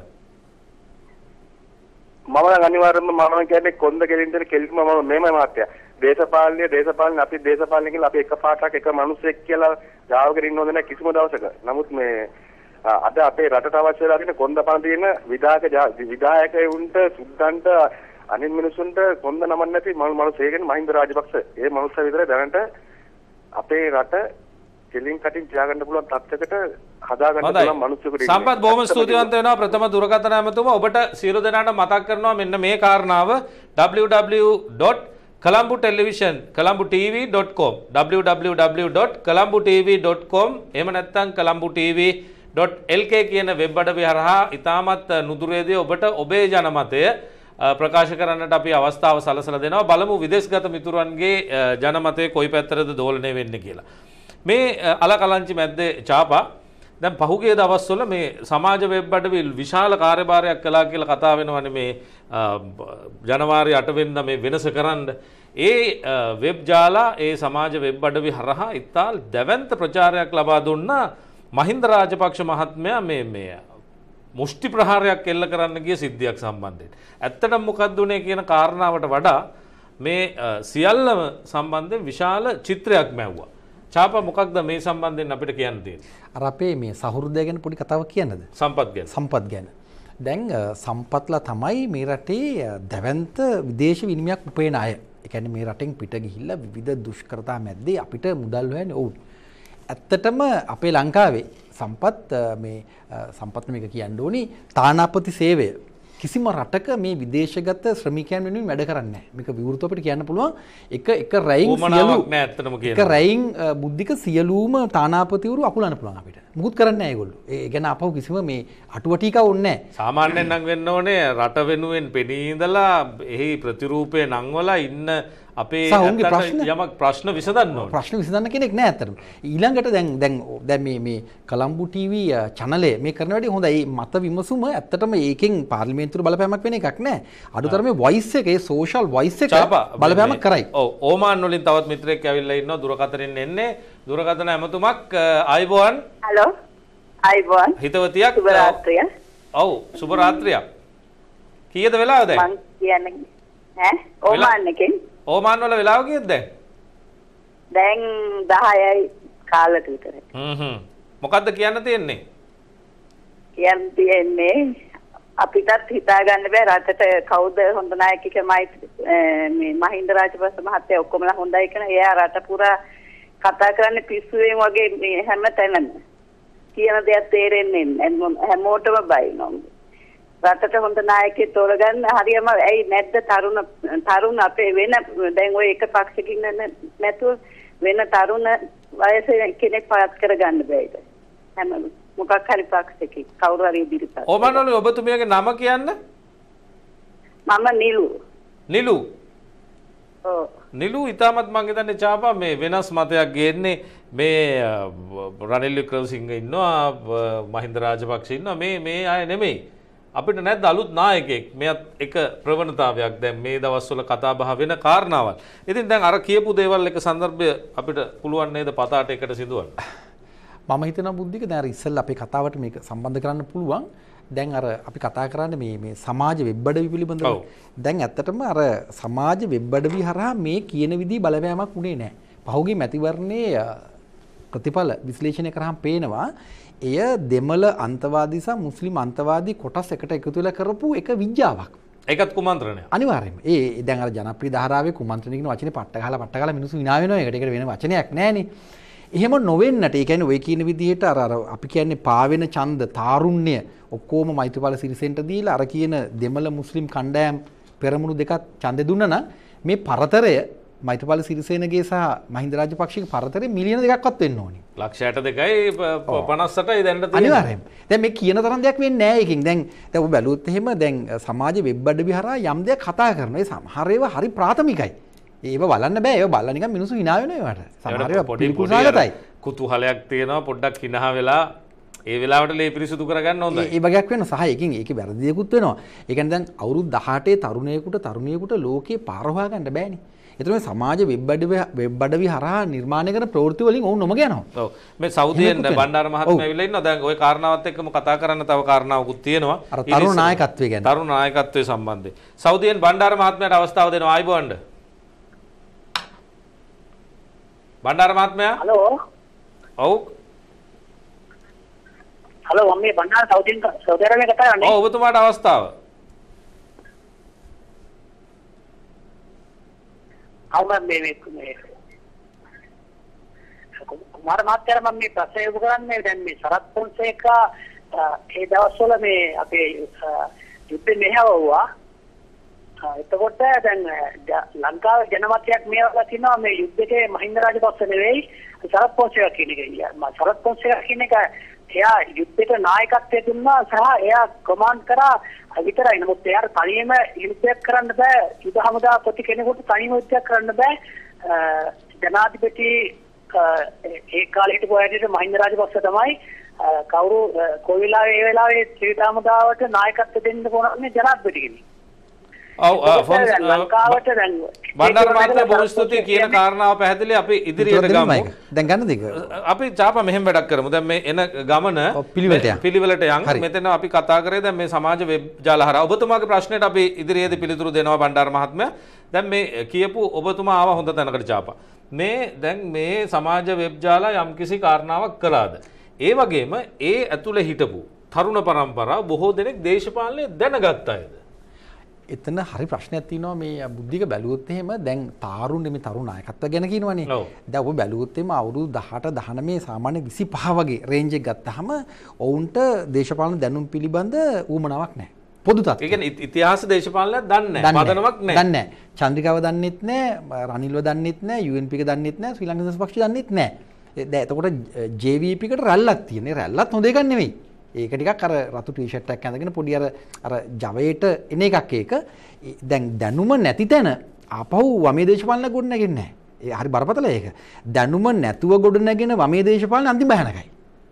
මම අනිවාර්යයෙන්ම මම කියන්නේ කොන්ද කෙලින්දර කෙලින්ම මම මේමයි මාත්‍යා. දේශපාලන අපි දේශපාලන කියලා අපි එක පාටක් එක මිනිස්සෙක් කියලා ගාවකට ඉන්න හොඳ නැහැ කිසිම දවසක. නමුත් මේ අද අපේ රටට අවශ්‍ය වෙලා තියෙන කොන්දපණ තියෙන විධායකයන්ට සුද්දන්ට අනිත් මිනිසුන්ට කොන්ද නමන්න නැති මිනිස්සු ඒ කියන්නේ මහින්ද රාජපක්ෂ. ඒ මිනිස්සු විතරයි දැනට අපේ රට කෙලින් කටින් තියාගන්න පුළුවන් තත්යකට හදාගන්න පුළුවන් මිනිස්සුන්ට. සම්පත් බොහොම ස්තුතිවන්ත වෙනවා ප්‍රථම දුරකථන ඇමතුමා. ඔබට සියලු දෙනාට මතක් කරනවා මෙන්න මේ කාරණාව www.colambutelevision.com www.colambutv.com එහෙම නැත්නම් colambutv.lk කියන වෙබ් අඩවිය හරහා ඉතාමත් නුදුරේදී ඔබට ඔබේ ජනමතය ප්‍රකාශ කරන්නට අපි අවස්ථාව සලසලා දෙනවා. බලමු විදේශගත මිතුරන්ගේ ජනමතය කොයි පැත්තටද දෝලණය වෙන්නේ කියලා. මේ අලකලංචි මැද්දේ චාපා දැන් පහුගිය දවස්වල මේ සමාජ වෙබ් අඩවි විශාල කාර්යභාරයක් කළා කියලා කතා වෙනවනේ මේ ජනවාරි 8 වෙනිදා මේ වෙනස කරන්න. ඒ වෙබ් ජාලා ඒ සමාජ වෙබ් අඩවි හරහා ඉතාල දැවැන්ත ප්‍රචාරයක් ලබා දුන්නා මහින්ද රාජපක්ෂ මහත්මයා මේ මුෂ්ටි ප්‍රහාරයක් එල්ල කරන්න ගිය සිද්ධියක් සම්බන්ධයෙන්. ඇත්තටම මොකක්ද උනේ කියන කාරණාවට වඩා මේ සියල්ලම සම්බන්ධයෙන් විශාල චිත්‍රයක් මැව්වා. චාපා මොකක්ද මේ සම්බන්ධයෙන් අපිට කියන්න තියෙන්නේ? අර අපේ මේ සහෘදය ගැන පොඩි කතාවක් කියන්නද? සම්පත් ගැන. දැන් සම්පත්ලා තමයි මේ රටේ දැවැන්ත විදේශ විනිමයක් උපයන අය. ඒ කියන්නේ මේ රටෙන් පිට ගිහිල්ලා විවිධ දුෂ්කරතා මැද්දේ අපිට මුදල් හොයන්නේ ඔවුන්. ඇත්තටම අපේ ලංකාවේ සම්පත් මේක කියන්න ඕනි තානාපති සේවය කිසිම රටක මේ විදේශගත ශ්‍රමිකයන් වෙනුවෙන් වැඩ කරන්නේ නැහැ. මේක විවෘතව අපිට කියන්න පුළුවන්. එක රැයින් බුද්ධික සියලුම තානාපතිවරු අකුලන්න පුළුවන් අපිට. මුකුත් කරන්නේ නැහැ ඒගොල්ලෝ. ඒ ගැන අපහු කිසිම මේ අටුවටිකා ඕනේ නැහැ. සාමාන්‍යයෙන් නම් වෙන්න ඕනේ රට වෙනුවෙන් පෙනී ඉඳලා එහි ප්‍රතිරූපේ නංවලා ඉන්න අපේ යමක් ප්‍රශ්න විසඳන්න ඕනේ. ප්‍රශ්න විසඳන්න කෙනෙක් නැහැ ඇත්තටම. ඊළඟට දැන් මේ කොළඹ ටීවී channel මේ කරන වැඩි හොඳයි. මේ මත විමසුම ඇත්තටම ඒකෙන් පාර්ලිමේන්තුවේ බලපෑමක් වෙන එකක් නැහැ. අඩුතරමේ voice එක ඒ social voice එක බලපෑමක් කරයි. ඔව් ඕමාන් වලින් තවත් මිත්‍රෙක් ඇවිල්ලා ඉන්නවා දුරකථනෙන් එන්නේ. දුරකථන ඇමතුමක් ආයිබෝන්. හලෝ. ආයිබෝන්. හිතවතියක්. සුබ රාත්‍රිය. ඔව් සුබ රාත්‍රියක්. කීයද වෙලාව දැන්? මං කියන්නේ ඈ ඕමාන් එකෙන්. ඕමාන් වල වෙලාව කීයද දැන්? දැන් 10යි කාලට විතරයි. මොකද්ද කියන්න තියෙන්නේ? කියන්න තියෙන්නේ අපිටත් හිතා ගන්න බෑ රටට කවුද හොඳ නායකයෙක් මේ මහින්ද රාජපක්ෂ මහත්තයා ඔක්කොමලා හොඳයි කියන එයා රට පුරා කතා කරන්නේ පිස්සුවෙන් වගේ මේ හැම තැනම කියන දේක් තේරෙන්නේ නැහැ හැමෝටම බයිනොම් රටට හොඳ නායකයෙක් තෝරගන්න හරියම ඇයි නැද්ද තරුණ අපේ වෙන දැන් ඔය එක පක්ෂකින් නැතුව වෙන තරුණ වයසේ කෙනෙක් පාත් කරගන්න බෑද හැම මොකක් හරි පක්ෂකින් කවුරු හරි ඉදිරිපත් ඕමනෝලි ඔබතුමියගේ නම කියන්න මම නිලු ඔව් නිලු ඉතාමත් මං හිතන්නේ චාපා මේ වෙනස් මතයක් ගේන්නේ මේ රනිල් වික්‍රමසිංහ ඉන්නවා මහින්ද රාජපක්ෂ ඉන්නවා මේ අය නෙමෙයි අපිට නැද්ද අලුත් නායකයෙක් මෙයත් එක ප්‍රවණතාවයක් දැන් මේ දවස්වල කතා බහ වෙන කාරණාවල්. ඉතින් දැන් අර කියපු දේවල් එක සන්දර්භය අපිට පුළුවන් නේද පතාට එකට සිදුවන්න? මම හිතනවා බුද්ධික දැන් අර ඉස්සෙල්ලා අපේ කතාවට මේක සම්බන්ධ කරන්න පුළුවන්. දැන් අර අපි කතා කරන්නේ මේ සමාජ වෙබ් අඩවි පිළිබඳව. දැන් ඇත්තටම අර සමාජ වෙබ් අඩවි හරහා මේ කියන විදිහේ බලපෑමක් උනේ නැහැ. පහුගිය මැතිවරණයේ ප්‍රතිඵල විශ්ලේෂණය කරාම පේනවා එය දෙමළ අන්තවාදී සහ මුස්ලිම් අන්තවාදී කොටස් එකට එකතු වෙලා කරපු එක විද්‍යාවක්. ඒකත් කුමන්ත්‍රණය. අනිවාර්යයෙන්ම. ඒ දැන් අර ජනප්‍රිය ධාරාවේ කුමන්ත්‍රණ කියන වචනේ පට්ට ගහලා මිනිස්සු hina වෙනවා. ඒකට වෙන වචනයක් නැහැනේ. එහෙම නොවෙන්නට ඒ කියන්නේ ඔය කියන විදිහට අර අපි කියන්නේ පාවෙන ඡන්ද තාරුණ්‍ය ඔක්කොම මෛත්‍රීපාල සිරිසෙන්ට දීලා අර කියන දෙමළ මුස්ලිම් කණ්ඩායම් පෙරමුණු දෙකක් ඡන්දෙ දුන්නා නම් මේ පරතරය මෛත්‍රීපාල සිරිසේනගේ සහ මහින්ද රාජපක්ෂගේ පරතරය මිලියන 2ක්වත් වෙන්න ඕනේ. ලක්ෂ 62.58යි දැනට තියෙන්නේ. අනිවාර්යයෙන්ම. දැන් මේ කියන තරම් දෙයක් වෙන්නේ නැහැ එකකින්. දැන් ඔබ බැලුවොත් එහෙම දැන් සමාජ වෙබ් අඩවි හරහා යම් දෙයක් කතා කරනවා. ඒ සමහර ඒවා හරි ප්‍රාථමිකයි. ඒව බලන්න බෑ. ඒව බලලා නිකන් මිනිස්සු hina වෙනවා ඒවට. සමහර ඒවා පිළිකුසාගතයි. කුතුහලයක් තියෙනවා පොඩ්ඩක් hina වෙලා ඒ වෙලාවට ලේ පිරිසුදු කරගන්න හොඳයි. ඒ වගේක් වෙනවා සහ එකකින් ඒකේ වැරදියකුත් වෙනවා. ඒ කියන්නේ දැන් අවුරුදු 18 තරුණියෙකුට ලෝකේ පාර හොයාගන්න බෑනේ. ඒතර මේ සමාජ වෙබ් අඩවි හරහා නිර්මාණය කරන ප්‍රවෘත්ති වලින් ඔවුන් නොමග යනවා. ඔව්. මේ සෞදියෙන් බණ්ඩාර මහත්මයා ඇවිල්ලා ඉන්නවා. දැන් ওই කාරණාවත් එක්කම කතා කරන්න තව කාරණාවකුත් තියෙනවා. අර තරුණ නායකත්වය ගැන. තරුණ නායකත්වයේ සම්බන්ධයෙන්. සෞදියෙන් බණ්ඩාර මහත්මයාට අවස්ථාව දෙනවා ආයිබෝන්ඩ. බණ්ඩාර මහත්මයා. හලෝ. ඔව්. හලෝ මම මේ බණ්ඩාර සෞදි අරාබියේ කතා කරන්නේ. ඔව් ඔබතුමාට අවස්ථාව. අවම මේ කුමාර මහත්තයා මම මේ ප්‍රශ්නය යොමු කරන්නේ දැන් මේ සරත් පොන්සේකා ඒ දවස්වල මේ අපේ යුද්ධෙ මෙහෙවුවා. එතකොට දැන් ලංකාවේ ජනමතයක් මේවලා තිනවා මේ යුද්ධයේ මහින්ද රාජපක්ෂ නෙවෙයි සරත් පොන්සේකා කියන එක. සරත් පොන්සේකා කියන එක එයා යුද්ධයට නායකත්වය දුන්නා සහ එයා කමාන්ඩ් කරා විතරයි. නමුත් එයාට තනියම යුද්ධයක් කරන්න බෑ. යුද හමුදාපති කෙනෙකුට තනියම යුද්ධයක් කරන්න බෑ. ජනාධිපති ඒ කාලේ හිටපු අයට මහින්ද රාජපක්ෂ තමයි කවුරු කොයි වෙලාවෙ ඒ වෙලාවේ ත්‍රිවිධ හමුදාවට නායකත්වය දෙන්න ඕනන්නේ ජනාධිපති කෙනෙක්. ඔව් ලංකාවට දැන් බණ්ඩාර මහත්තයා බොහොම ස්තුතියි කියන කාරණාව පැහැදිලි. අපි ඉදිරියට ගමු. දැන් ගන්න දෙක. අපි චාපා මෙහෙම වැඩක් කරමු. දැන් මේ එන ගමන පිළිවෙලට යන්. මෙතන අපි කතා කරේ දැන් මේ සමාජ වෙබ් ජාල හරහා. ඔබතුමාගේ ප්‍රශ්නෙට අපි ඉදිරියේදී පිළිතුරු දෙනවා බණ්ඩාර මහත්මයා. දැන් මේ කියපු ඔබතුමා ආවා හොඳ තැනකට චාපා. මේ දැන් මේ සමාජ වෙබ් ජාල යම්කිසි කාරණාවක් කළාද? ඒ වගේම ඒ ඇතුලේ හිටපු තරුණ පරම්පරාව බොහෝ දෙනෙක් දේශපාලනය දැනගත්ත අයද? එතන හරි ප්‍රශ්නයක් තියෙනවා මේ බුද්ධික බැලුවොත් එහෙම දැන් තාරුණ්‍ය මේ තරුණ නායකත්වය ගැන කියනවනේ. දැන් ඔබ බැලුවොත් එහෙම අවුරුදු 18 19 සාමාන්‍ය 25 වගේ රේන්ජ් එක ගත්තාම ඔවුන්ට දේශපාලන දැනුම් පිළිබඳ ඌමනාවක් නැහැ. පොදු තත්ත්වය. ඒ කියන්නේ ඉතිහාස දේශපාලනයක් දන්නේ නැහැ. පදනමක් නැහැ. දන්නේ නැහැ. චන්ද්‍රිකාව දන්නෙත් නැහැ, රනිල්ව දන්නෙත් නැහැ, UNP එක දන්නෙත් නැහැ, ශ්‍රී ලංකා දෙමළ පක්ෂය දන්නෙත් නැහැ. දැන් එතකොට JVP එකට රැල්ලක් තියෙනවා. රැල්ලත් හොඳ එකක් නෙවෙයි. ඒක ටිකක් අර රතු ටී-ෂර්ට් එකක් ඇඳගෙන පොඩි අර ජවයට එන එකක් ඒක. දැන් දැනුම නැති තැන ආපහු වමේ දේශපාලන ගොඩ නැගෙන්නේ නැහැ. ඒ හරි බරපතල ඒක. දැනුම නැතුව ගොඩ නැගෙන වමේ දේශපාලන අන්තිම භයානකයි.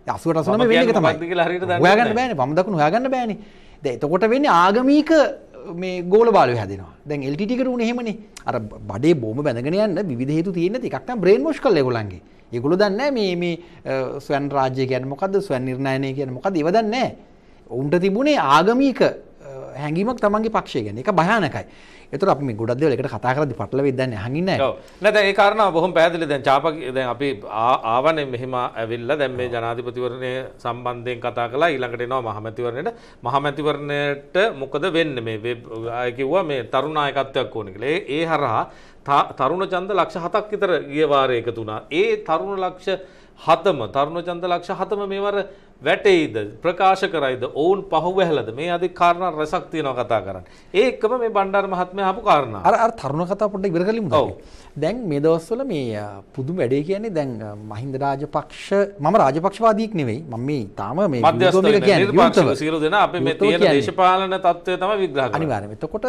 80 89 වෙන්නේ ඒක තමයි. හොයාගන්න බෑනේ. වම් දකුණු හොයාගන්න බෑනේ. දැන් එතකොට වෙන්නේ ආගමික මේ ගෝල බාලය හැදෙනවා. දැන් LTT එකට උනේ එහෙමනේ. අර බඩේ බෝම බැඳගෙන යන්න විවිධ හේතු තියෙන එකක් තමයි බ්‍රේන් වොෂ් කරලා ඒගොල්ලන්ගේ. ඒගොල්ලෝ දන්නේ නැහැ මේ ස්වයන් රාජ්‍ය කියන්නේ මොකද්ද? ස්වයන් නිර්ණයනය කියන්නේ මොකද්ද? ඒව දන්නේ නැහැ. උන්ට තිබුණේ ආගමික හැඟීමක් තමන්ගේ පක්ෂය ගැන. ඒක භයානකයි. ඒතර අපි මේ ගොඩක් දේවල් එකට කතා කරද්දි පටලවෙද්දී දැන් අහන් ඉන්නේ නැහැ. ඔව්. නෑ දැන් ඒ කාරණාව බොහොම පැහැදිලි. දැන් චාපා දැන් අපි ආවනේ මෙහෙම ඇවිල්ලා දැන් මේ ජනාධිපතිවරණය සම්බන්ධයෙන් කතා කළා. ඊළඟට එනවා මහමැතිවරණයට. මහමැතිවරණයට මොකද වෙන්නේ මේ අය කිව්වා මේ තරුණ නායකත්වයක් ඕනේ කියලා. ඒ හරහා තරුණ ඡන්ද ලක්ෂ 7ක් විතර ගිය වාරේ එකතු වුණා. ඒ තරුණ ලක්ෂ 7ම තරුණ ඡන්ද ලක්ෂ 7ම මේවර වැටෙයිද ප්‍රකාශ කරයිද ඔවුන් පහුවැහලද මේ අධි කාරණා රසක් තියෙනවා කතා කරන්න. ඒ එක්කම මේ බණ්ඩාර මහත්මයා ආපු කාරණා. අර තරුණ කතාව පොඩ්ඩක් ඉවර කරලිමු. ඔව්. දැන් මේ දවස්වල මේ පුදුම වැඩේ කියන්නේ දැන් මහින්ද රාජපක්ෂ මම රාජපක්ෂවාදීක් නෙවෙයි. මම මේ තාම මේ මධ්‍යස්ථ කියන්නේ සියලු දෙනා අපි මේ තියෙන දේශපාලන තත්ත්වය තමයි විග්‍රහ කරන්නේ. අනිවාර්යයෙන්. එතකොට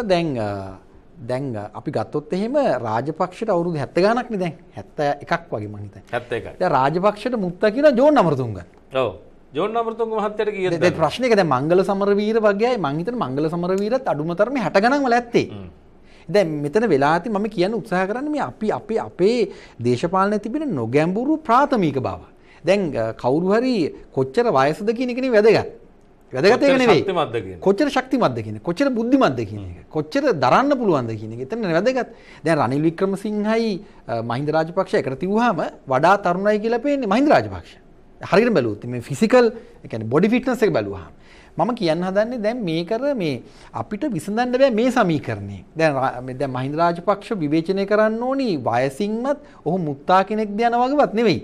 දැන් අපි ගත්තොත් එහෙම රාජපක්ෂට අවුරුදු 70 ගණක් නේ දැන් 71ක් වගේ මං හිතන්නේ 71යි. දැන් රාජපක්ෂට මුත්තා කියන ජෝන් අමරතුංග. ඔව්. ජෝන් අමරතුංග මහත්තයාට කීයද? දැන් ප්‍රශ්නේ එක දැන් මංගල සමරවීර වගේයි මං හිතන්නේ මංගල සමරවීරත් අඩුම තරමේ 60 ගණන් වල ඇත්තේ. දැන් මෙතන වෙලා ඇති මම කියන්න උත්සාහ කරන්නේ මේ අපේ දේශපාලනයේ තිබෙන නොගැඹුරු ප්‍රාථමික බව. දැන් කවුරු හරි කොච්චර වයසද කියන එකනේ වැදගත්. වැදගත් ඒක නෙවෙයි. කොච්චර ශක්තිමත්ද කියන එක. කොච්චර බුද්ධිමත්ද කියන එක. කොච්චර දරන්න පුළුවන්ද කියන එක. එතන වැදගත්. දැන් රනිල් වික්‍රමසිංහයි මහින්ද රාජපක්ෂ එකට තියුවාම වඩා තරුණයි කියලා පේන්නේ මහින්ද රාජපක්ෂ. හරියට බැලුවොත් මේ ෆිසිකල් ඒ කියන්නේ බොඩි ෆිට්නස් එක බැලුවාම මම කියන්න හදන්නේ දැන් මේකර මේ අපිට විසඳන්න බෑ මේ සමීකරණය. දැන් මහින්ද රාජපක්ෂ විවේචනය කරන්න ඕනි වයසින්වත් ඔහු මුත්තා කෙනෙක්ද යන වගේවත් නෙවෙයි.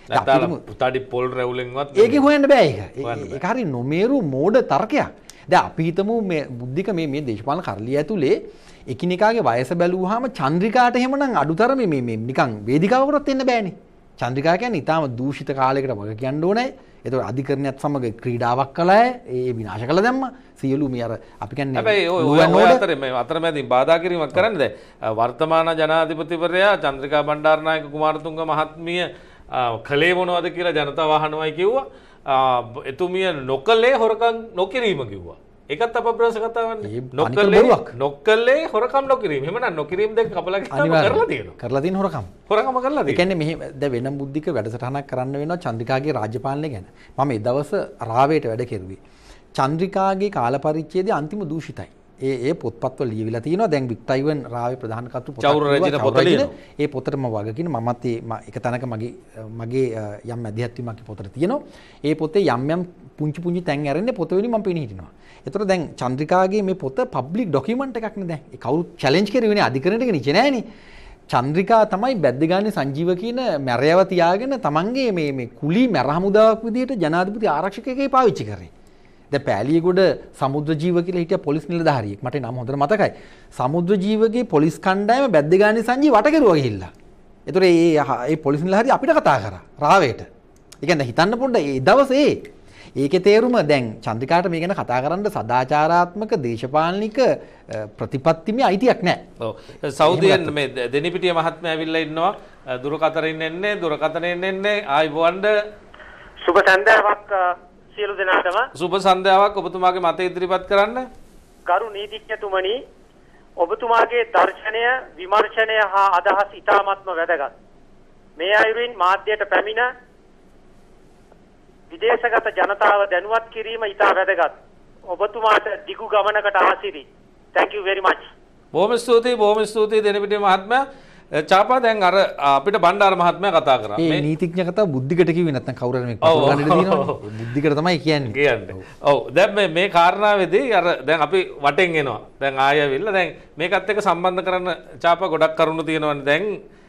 පුතාඩි පොල් රැවුලෙන්වත් ඒක හොයන්න බෑ ඒක. ඒක හරි නොමේරු මෝඩ තර්කයක්. දැන් අපි හිතමු මේ බුද්ධික මේ දේශපාලන කරලිය ඇතුලේ එකිනෙකාගේ වයස බැලුවාම චන්ද්‍රිකාට එහෙමනම් අඩුතරමේ මේ නිකන් වේදිකාවකටත් එන්න බෑනේ. චන්ද්‍රිකා කියන්නේ ඊටාම දූෂිත කාලයකට වග කියන්න ඕනේ. ඒතකොට අධිකරණයත් සමග ක්‍රීඩාවක් කළා ඒ විනාශ කළා දැම්මා. සියලු මේ අර අපි කියන්නේ හැබැයි ඔය අතරේ මේ අතරමැදින් බාධා කිරීමක් කරන්නේ දැන් වර්තමාන ජනාධිපතිවරයා චන්ද්‍රිකා බණ්ඩාරනායක කුමාරතුංග මහත්මිය කලේ මොනවද කියලා ජනතාව අහනවායි කිව්වා. එතුමිය නොකලේ හොරකම් නොකිරීම කිව්වා. ඒකත් අපබ්‍රංශ කතාවන්නේ. නොකලේ හොරකම් නොකිරීම. එහෙමනම් නොකිරීම දෙක කපලා ගියාම කරලා තියෙනවා. කරලා තියෙන හොරකම්. හොරකම කරලා තියෙනවා. ඒ කියන්නේ මෙහෙ දැන් වෙනම බුද්ධික වැඩසටහනක් කරන්න වෙනවා චන්ද්‍රිකාගේ රාජ්‍ය පාලනය ගැන. මම ඒ දවස් රාවේට වැඩ කෙරුවේ. චන්ද්‍රිකාගේ කාල පරිච්ඡේදය අන්තිම දූෂිතයි. ඒ පොත්පත්වල ලියවිලා තියෙනවා. දැන් වික්ටයිවන් රාවේ ප්‍රධාන කර්තෘ පොත. චෞර රජින පොත ලියනවා. ඒ පොතටම වගකින මමත් එක තැනක මගේ යම් අධ්‍යයත්වීමක් පොතට තියෙනවා. ඒ පොතේ යම් පුංචි පුංචි තැන් ඇරෙන්නේ පොත වෙනින් මම පෙනී හිටිනවා. ඒතර දැන් චන්ද්‍රිකාගේ මේ පොත පබ්ලික් ඩොකියුමන්ට් එකක් නේ දැන්. ඒ කවුරුත් චැලෙන්ජ් කරුවේනේ අධිකරණයට නිච නෑනේ. චන්ද්‍රිකා තමයි බැද්දගානේ සංජීව කියන මැරයව තියාගෙන තමන්ගේ මේ කුලී මැර හමුදාවක් විදියට ජනාධිපති ආරක්ෂකයෙක්ගේ පාවිච්චි කරේ. දැන් පෑලියගොඩ සමුද්‍ර ජීව කියලා හිටිය පොලිස් නිලධාරියෙක් මට නම හොඳට මතකයි. සමුද්‍ර ජීවගේ පොලිස් කණ්ඩායම බැද්දගානේ සංජීව වට කෙරුවා ගිහිල්ලා. ඒතර ඒ පොලිස් නිලධාරිය අපිට කතා කරා රාවේට. ඒ කියන්නේ හිතන්න පොඩ්ඩ ඒ දවසේ ඒකේ තේරුම දැන් චන්ද්‍රිකාට මේ ගැන කතා කරන්න සදාචාරාත්මක දේශපාලනික ප්‍රතිපත්තිමය අයිතියක් නැහැ. ඔව්. සෞදියෙන් මේ දෙනිපිටිය මහත්මයා ඇවිල්ලා ඉන්නවා. දුරකථනෙන් එන්නේ දුරකථනෙන් එන්නේ ආයිබෝන්ඩ සුබ සන්ධ්‍යාවක් සියලු දෙනාටම. සුබ සන්ධ්‍යාවක් ඔබතුමාගේ මත ඉදිරිපත් කරන්න. ගරු නීතිඥතුමනි ඔබතුමාගේ දර්ශනය විමර්ශනය හා අදහස් ඉතාමත්ම වැදගත්. මේ අයුරින් මාධ්‍යයට පැමිණ විදේශගත ජනතාව දැනුවත් කිරීම ඉතා වැදගත්. ඔබතුමාට දිගු ගමනකට ආසිරි. Thank you very much. බොහොම ස්තුතියි දෙනිපිටිය මහත්මයා. චාපා දැන් අර අපිට බණ්ඩාර මහත්මයා කතා කරා. මේ නීතිඥ කතාව බුද්ධිකට කිව්වේ නැත්නම් කවුරු හරි මේක පටල ගන්න ඉඩ තියෙනවා. බුද්ධිකට තමයි කියන්නේ. ඔව් දැන් මේ කාරණාවේදී අර දැන් අපි වටෙන් එනවා. දැන් ආයෙ ඇවිල්ලා දැන් මේකත් එක්ක සම්බන්ධ කරන්න චාපා ගොඩක් කරුණු තියෙනවනේ. දැන්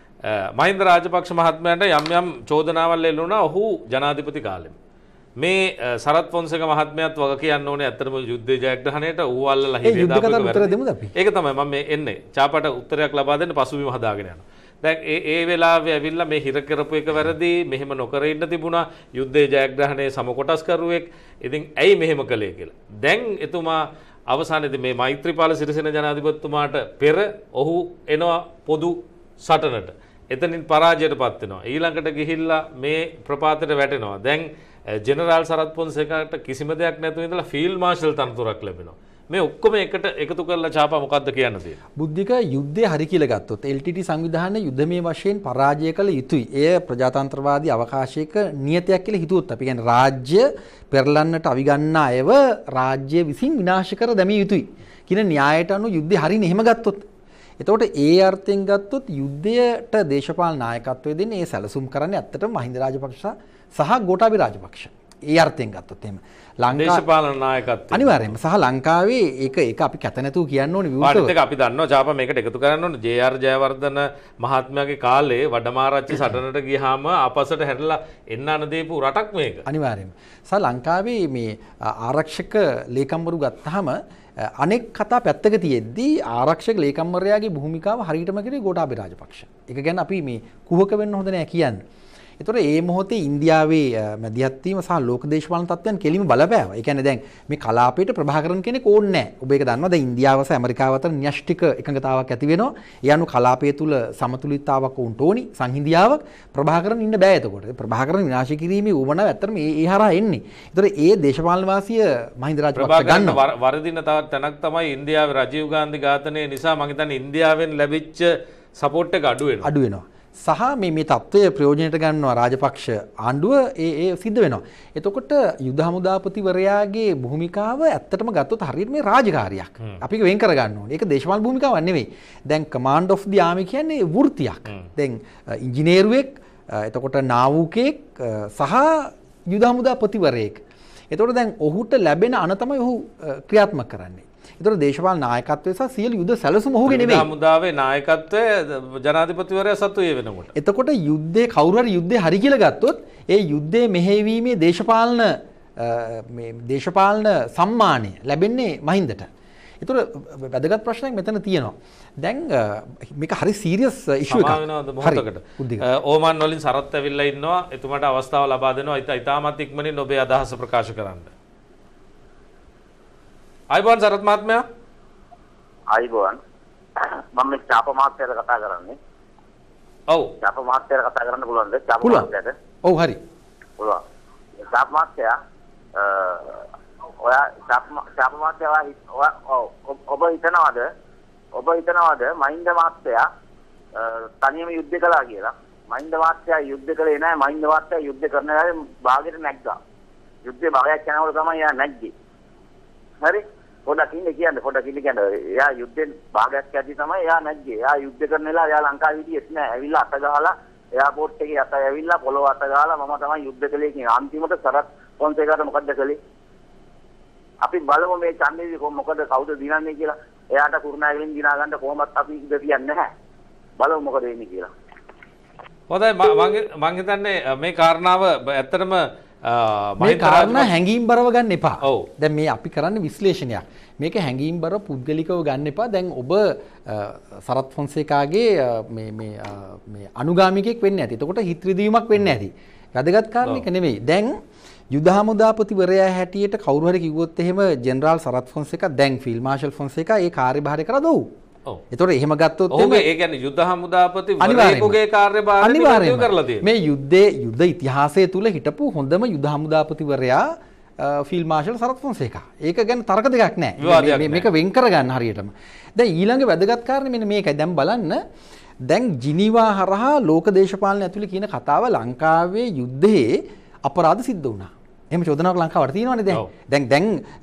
මහින්ද රාජපක්ෂ මහත්මයාට යම් චෝදනාවල් එල්ලුණා ඔහු ජනාධිපති කාලෙම. මේ සරත් ෆොන්සේක මහත්මයාත් වග කියන්න ඕනේ ඇත්තටම යුද්ධ ජයග්‍රහණයට ඌ අල්ලලා හිරේ දාපු එක. ඒක තමයි මම මේ එන්නේ. චාපට උත්තරයක් ලබා දෙන්න පසුබිම හදාගෙන යනවා. දැන් ඒ වෙලාවේ ඇවිල්ලා මේ හිර කරපු එක වැරදි මෙහෙම නොකර ඉන්න තිබුණා. යුද්ධ ජයග්‍රහණයේ සම කොටස් කරුවෙක්. ඉතින් ඇයි මෙහෙම කළේ කියලා. දැන් එතුමා අවසානයේදී මේ මෛත්‍රීපාල සිරිසේන ජනාධිපතිතුමාට පෙර ඔහු එනවා පොදු සටනට. එතනින් පරාජයටපත් වෙනවා. ඊළඟට ගිහිල්ලා මේ ප්‍රපාතයට වැටෙනවා. දැන් ජෙනරාල් සරත් ෆොන්සේකාට කිසිම දෙයක් නැතුව ඉඳලා ෆීල්ඩ් මාර්ෂල් තනතුරක් ලැබෙනවා. මේ ඔක්කොම එකට එකතු කරලා චාපා මොකද්ද කියන්න තියෙන්නේ? බුද්ධික යුද්ධය හරි කියලා ගත්තොත් LTT සංවිධානයේ යුද්ධමය වශයෙන් පරාජය කළ යුතුයි. එය ප්‍රජාතන්ත්‍රවාදී අවකාශයක නියතයක් කියලා හිතුවොත් අපි කියන්නේ රාජ්‍ය පෙරලන්නට අවිගන්නා අයව රාජ්‍ය විසින් විනාශ කර දැමිය යුතුයි කියන න්‍යායට අනුව යුද්ධය හරිනේ එහෙම ගත්තොත්. එතකොට ඒ අර්ථයෙන් ගත්තොත් යුද්ධයට දේශපාලන නායකත්වය දෙන්නේ ඒ සැලසුම් කරන්නේ ඇත්තටම මහින්ද රාජපක්ෂ සහ ගෝඨාභය රාජපක්ෂ. ඒ අර්ථයෙන් ගත්තොත් එහෙම දේශපාලන නායකත්වය අනිවාර්යයෙන්ම සහ ලංකාවේ ඒක අපි කැත නැතුව කියන්න ඕනේ විවෘතව. ඒක අපි දන්නවා චාපා මේකට එකතු කරන්න ඕනේ ජේ.ආර්. ජයවර්ධන මහත්මයාගේ කාලේ වඩමාරච්චි සටනට ගියාම ආපස්සට හැරිලා එන්න දීපු රටක් මේක. අනිවාර්යයෙන්ම. සහ ලංකාවේ මේ ආරක්ෂක ලේකම්වරු ගත්තාම අනෙක් කතා පැත්තක තියෙද්දී ආරක්ෂක ලේකම්වරයාගේ භූමිකාව හරියටම කරේ ගෝඨාභය රාජපක්ෂ. ඒක ගැන අපි මේ කුහක වෙන්න හොඳ නෑ කියන්නේ. ඒතොර ඒ මොහොතේ ඉන්දියාවේ මැදිහත් වීම සහ ලෝක දේශපාලන තත්ත්වයන් කෙලිම බලපෑවා. ඒ කියන්නේ දැන් මේ කලාපයට ප්‍රභාකරන් කෙනෙක් ඕනේ නැහැ. ඔබ ඒක දන්නවා. දැන් ඉන්දියාව සහ ඇමරිකාව අතර න්‍යෂ්ටික එකඟතාවක් ඇති වෙනවා. ඒ අනුව කලාපය තුල සමතුලිතතාවක් වුන්ට ඕනි. සංහිඳියාවක් ප්‍රභාකරන් ඉන්න බෑ එතකොට. ප්‍රභාකරන් විනාශ කිරීමේ උවමනාව ඇත්තටම ඒ හරහා එන්නේ. ඒතොර ඒ දේශපාලන වාසිය මහින්ද රාජපක්ෂ ගන්නවා. වරදින තැනක් තමයි ඉන්දියාවේ රජීව් ගාන්ධි ඝාතනය නිසා මම හිතන්නේ ඉන්දියාවෙන් ලැබිච්ච සපෝට් එක අඩු වෙනවා. සහ මේ තත්ත්වය ප්‍රයෝජනයට ගන්නවා රාජපක්ෂ ආණ්ඩුව ඒ සිද්ධ වෙනවා. එතකොට යුද හමුදාපතිවරයාගේ භූමිකාව ඇත්තටම ගත්තොත් හරියට මේ රාජකාරියක්. අපි ඒක වෙන් කර ගන්න ඕනේ. ඒක දේශපාලන භූමිකාවක් නෙවෙයි. දැන් කමාන්ඩ් ඔෆ් දි ආමි කියන්නේ වෘත්තියක්. දැන් ඉංජිනේරුවෙක්, එතකොට නාවුකෙක් සහ යුද හමුදාපතිවරයෙක්. එතකොට දැන් ඔහුට ලැබෙන අන තමයි ඔහු ක්‍රියාත්මක කරන්නේ. එතකොට දේශපාලන නායකත්වය සහ සියලු යුද සැලසුම ඔහුගේ නෙවෙයි. හමුදාවේ නායකත්වය ජනාධිපතිවරයා සතුයේ වෙනකොට. එතකොට යුද්ධේ කවුරු හරි යුද්ධේ හරි කියලා ගත්තොත් ඒ යුද්ධේ මෙහෙයවීමේ දේශපාලන සම්මානය ලැබෙන්නේ මහින්දට. එතකොට වැදගත් ප්‍රශ්නයක් මෙතන තියෙනවා. දැන් මේක හරි සීරියස් ඉෂුව එකක්. මොහොතකට. ඕමන් වලින් සරත් ඇවිල්ලා ඉන්නවා. එතුමාට අවස්ථාව ලබා දෙනවා. ඉතාමත් ඉක්මනින් ඔබේ අදහස ප්‍රකාශ කරන්න. අයිබෝන් සරත් මහත්මයා. අයිබෝන්. මම මේ චාප මහත්තයාට කතා කරන්නේ. ඔව්. චාප මහත්තයාට කතා කරන්න පුළුවන්ද? චාප මහත්තයාට. ඔව් හරි. පුළුවන්. චාප මහත්තයා ඔයා චාප මහත්තයා ඔබ හිතනවාද මහින්ද මහත්තයා තනියම යුද්ධ කළා කියලා? මහින්ද මහත්තයා යුද්ධ කළේ නැහැ. මහින්ද මහත්තයා යුද්ධ කරන වෙලාවේ භාගයට නැග්ගා. යුද්ධේ භාගයක් යනකොට තමයි එයා නැග්ගේ. හරි? පොඩක් ඉන්න කියන්න. එයා යුද්ධෙන් භාගයක් යද්දි තමයි එයා නැග්ගේ. එයා යුද්ධ කරන වෙලාව එයා ලංකාවේ හිටියෙත් නෑ. ඇවිල්ලා අත ගහලා එයාපෝට් එකේ අත ඇවිල්ලා පොළොව අත ගහලා මම තමයි යුද්ධ කළේ කියන. අන්තිමට සරත් ෆොන්සේකාට මොකද්ද කළේ? අපි බලමු මේ ඡන්දෙදි මොකද කවුද දිනන්නේ කියලා. එයාට කුරුණෑගලින් දිනා ගන්න කොහොමත් අපි ඉඳ තියන්නේ නැහැ. බලමු මොකද වෙන්නේ කියලා. හොඳයි මම හිතන්නේ මේ කාරණාව ඇත්තටම මේ කාරණා හැංගීම් බරව ගන්න එපා. දැන් මේ අපි කරන්නේ විශ්ලේෂණයක්. මේක හැංගීම් බර පුද්ගලිකව ගන්න එපා. දැන් ඔබ සරත් ෆොන්සේකාගේ මේ අනුගාමිකයෙක් වෙන්නේ නැති. එතකොට හිත රිදීමක් වෙන්නේ නැති. වැදගත් කාරණේක නෙවෙයි. දැන් යුද හමුදාපතිවරයා හැටියට කවුරු හරි කිව්වොත් එහෙම ජෙනරාල් සරත් ෆොන්සේකා දැන් ෆීල්ඩ් මාෂල් ෆොන්සේකා ඒ කාර්යභාරය කරද ඔව්. එතකොට එහෙම ගත්තොත් ඔහුගේ ඒ කියන්නේ යුද හමුදාපතිවරයෙකුගේ කාර්යභාරය නිවැරදිව කරලා තියෙනවා. මේ යුද්ධ ඉතිහාසය තුල හිටපු හොඳම යුද හමුදාපතිවරයා ෆීල්ඩ් මාෂල් සරත් ෆොන්සේකා. ඒක ගැන තර්ක දෙකක් නැහැ. මේක වෙන් කරගන්න හරියටම. දැන් ඊළඟ වැදගත් කාරණේ මෙන්න මේකයි. දැන් බලන්න දැන් ජිනීවා හරහා ලෝක දේශපාලන ඇතුලේ කියන කතාව ලංකාවේ යුද්ධයේ අපරාධ සිද්ධ වුණා. එහෙම චෝදනාවක් ලංකාවට තියෙනවනේ දැන්. දැන්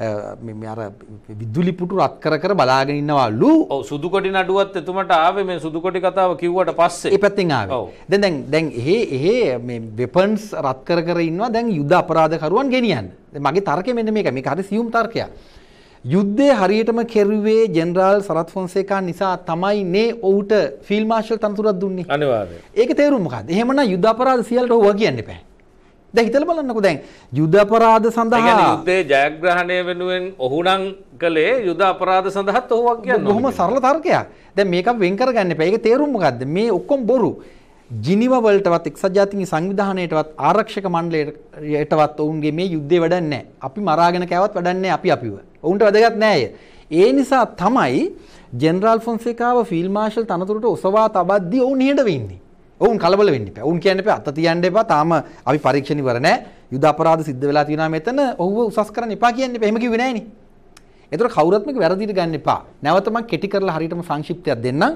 මේ අර විදුලි පුටු රත් කර බලාගෙන ඉන්නවලු. ඔව් සුදු කොටි නඩුවත් එතුමට ආවේ මේ සුදු කොටි කතාව කිව්වට පස්සේ. ඒ පැත්තෙන් ආවේ. දැන් එහෙ මේ වෙපන්ස් රත් කර ඉන්නවා දැන් යුද අපරාධකරුවන් ගෙනියන්න. මගේ තර්කය මෙන්න මේකයි. මේක හරි සියුම් තර්කයක්. යුද්ධය හරියටම කෙරුවේ ජෙනරාල් සරත් ෆොන්සේකා නිසා තමයි නේ ඔහුට ෆීල්ඩ් මාෂල් තනතුරක් දුන්නේ. අනිවාර්යයෙන්. ඒක තේරුම් මොකද්ද? එහෙමනම් යුද අපරාධ සියල්ලට ඔහුව කියන්න එපා. දැන් හිතලා බලන්නකෝ දැන් යුද අපරාධ සඳහා ඒ කියන්නේ යුද්ධයේ ජයග්‍රහණය වෙනුවෙන් ඔහු නම් කළේ යුද අපරාධ සඳහාත් ඔහුවක් කියනවා. බොහොම සරල තර්කයක්. දැන් මේක වෙන් කරගන්න එපා. ඒක තේරුම් මොකද්ද? මේ ඔක්කොම බොරු. ජිනීවා වලටවත් එක්සත් ජාතීන්ගේ සංවිධානයටවත් ආරක්ෂක මණ්ඩලයටවත් ඔවුන්ගේ මේ යුද්ධේ වැඩක් නැහැ. අපි මරාගෙන කෑවත් වැඩක් නැහැ අපිව. ඔවුන්ට වැදගත් නැහැ. ඒ නිසා තමයි ජෙනරාල් ෆොන්සේකාව ෆීල්ඩ් මාෂල් තනතුරට ඔසවා තබද්දී ඔවුන් නිහඬ වෙන්නේ. ඔවුන් කලබල වෙන්න එපා. ඔවුන් කියන්න එපා අත තියන්න එපා. තාම අපි පරීක්ෂණ ඉවර නැහැ. යුද අපරාධ සිද්ධ වෙලා තියෙනවා මෙතන. ඔහුව උසස් කරන්න එපා කියන්න එපා. එහෙම කිව්වේ නෑනේ. ඒතර කවුරුත් මේක වැරදිට ගන්න එපා. නැවත මම කෙටි කරලා හරියටම සංක්ෂිප්තයක් දෙන්නම්.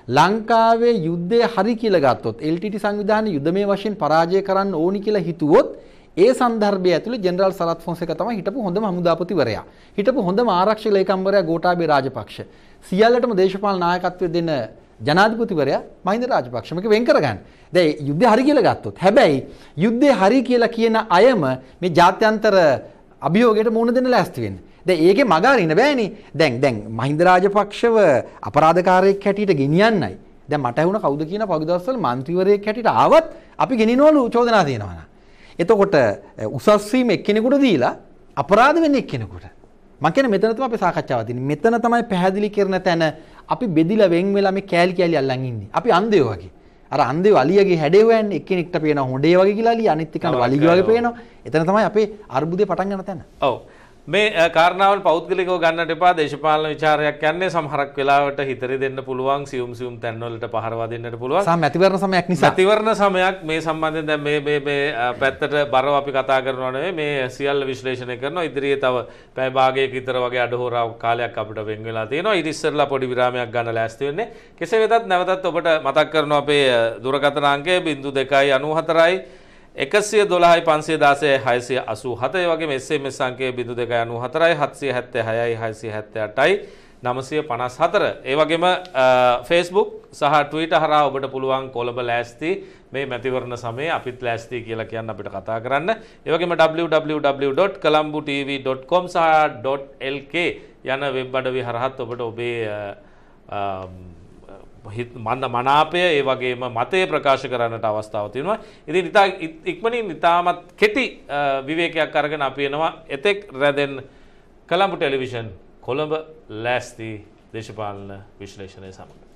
ලංකාවේ යුද්ධය හරි කියලා ගත්තොත් LTT සංවිධානයේ යුදමය වශයෙන් පරාජය කරන්න ඕනි කියලා හිතුවොත් ඒ සන්දර්භය ඇතුලේ ජෙනරාල් සරත් ෆොන්සේකා තමයි හිටපු හොඳම හමුදාපතිවරයා. හිටපු හොඳම ආරක්ෂක ලේකම්වරයා ගෝඨාභය රාජපක්ෂ. සියල්ලටම දේශපාලන නායකත්වය දෙන ජනාධිපතිවරයා මහින්ද රාජපක්ෂ. මේක වෙන් කරගන්න. දැන් යුද්ධය හරි කියලා ගත්තොත් හැබැයි යුද්ධය හරි කියලා කියන අයම මේ ජාත්‍යන්තර අභියෝගයට මුහුණ දෙන්න ලෑස්ති වෙන්න. දැන් ඒකේ මග අරින්න බෑනේ. දැන් මහින්ද රාජපක්ෂව අපරාධකාරයෙක් හැටියට ගෙනියන්නයි. දැන් මට ඇහුණ කවුද කියන පහුගිය දවස්වල മന്ത്രിවරයෙක් හැටියට ආවත් අපි ගෙනිනවලු චෝදනා තියෙනවා. එතකොට උසස් වීම එක්කෙනෙකුට දීලා අපරාධ වෙන්නේ එක්කෙනෙකුට. මම කියන්නේ මෙතන තමයි අපි සාකච්ඡාව තියෙන්නේ. මෙතන තමයි පැහැදිලි කරන තැන අපි බෙදිලා වෙන් වෙලා මේ කෑලි අල්ලන් ඉන්නේ. අපි අන්ධයෝ වගේ. අර අන්ධයෝ අලියගේ හැඩේ හොයන්නේ එක්කෙනෙක්ට පේනවා හොඬේ වගේ කියලා අලිය අනිත් එක්කනට වලිග වගේ පේනවා. එතන තමයි අපේ අර්බුදේ පටන් ගන්න තැන. ඔව්. මේ කාරණාවන් පෞද්ගලිකව ගන්නට එපා. දේශපාලන විචාරයක් යන්නේ සමහරක් වෙලාවට හිතරි දෙන්න පුළුවන්, සියුම් තැන්වලට පහර වදින්නට පුළුවන්. සම මැතිවරණ සමයක් නිසා. මැතිවරණ සමයක් මේ සම්බන්ධයෙන් දැන් මේ පැත්තට බරව අපි කතා කරනවා නෙවෙයි, මේ සියල්ල විශ්ලේෂණය කරනවා. ඉදිරියේ තව පැය භාගයක විතර වගේ අඩහෝරාවක් කාලයක් අපිට වෙන් වෙලා තියෙනවා. ඊට ඉස්සෙල්ලා පොඩි විරාමයක් ගන්න ලෑස්ති වෙන්නේ. කෙසේ වෙතත් නැවතත් ඔබට මතක් කරනවා අපේ දුරකථන අංකය 0294යි 112යි 516යි 687. ඒ වගේම SMS අංකය 0294යි 776යි 678යි 954. ඒ වගේම Facebook සහ Twitter හරහා ඔබට පුළුවන් කොළඹ ලෑස්ති මේ මැතිවරණ සමයේ අපිත් ලෑස්ති කියලා කියන්න අපිට කතා කරන්න. ඒ වගේම www.colambutv.com සහ .lk යන වෙබ් අඩවි හරහාත් ඔබට ඔබේ මනාපය ඒ වගේම මතය ප්‍රකාශ කරන්නට අවස්ථාව තියෙනවා. ඉතින් ඉක්මනින් ඉතාමත් කෙටි විවේකයක් අරගෙන අපි එනවා එතෙක් රැඳෙන් කොළඹ ටෙලිවිෂන් කොළඹ ලෑස්ති දේශපාලන විශ්ලේෂණය සමග.